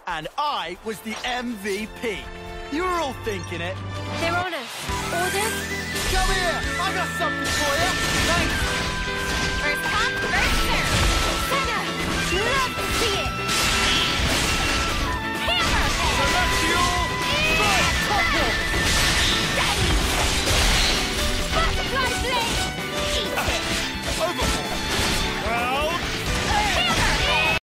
and I was the MVP. You were all thinking it. They're on us. Orders? Come here! I got something for you! Thanks!